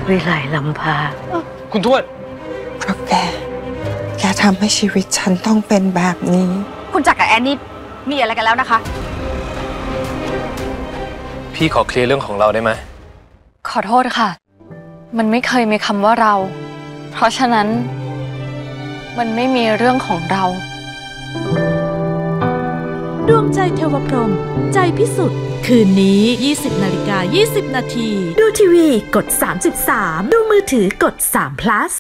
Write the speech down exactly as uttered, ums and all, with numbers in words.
วิไลลำพาคุณทวดเพราะแกแกทำให้ชีวิตฉันต้องเป็นแบบนี้คุณจักรกับแอนนี่มีอะไรกันแล้วนะคะพี่ขอเคลียร์เรื่องของเราได้ไหมขอโทษค่ะมันไม่เคยมีคำว่าเราเพราะฉะนั้นมันไม่มีเรื่องของเราดวงใจเทวพรหมใจพิสุทธิ์คืนนี้ ยี่สิบนาฬิกายี่สิบนาทีดูทีวีกดสามสิบสามดูมือถือกดสาม plus